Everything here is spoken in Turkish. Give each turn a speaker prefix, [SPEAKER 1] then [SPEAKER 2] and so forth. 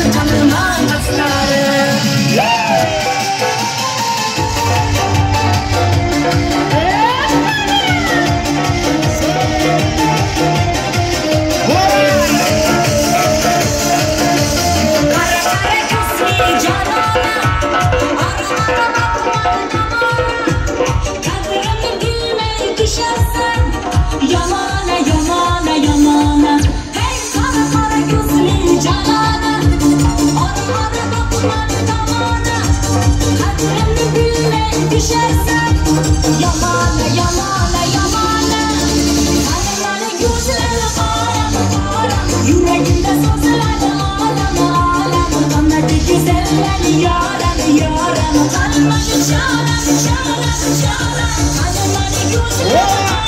[SPEAKER 1] tanımam asları.
[SPEAKER 2] Yamana yamana yamana, hey kara kara gözlü canana, ara ara bakma tamana, kadrini bilme düşersen. Yamana yamana yamana, kara gözler ağlam, yüreğimde sızlar ağlam, bana güzeller yaram, kalbim şalan şalan şalan, kara gözler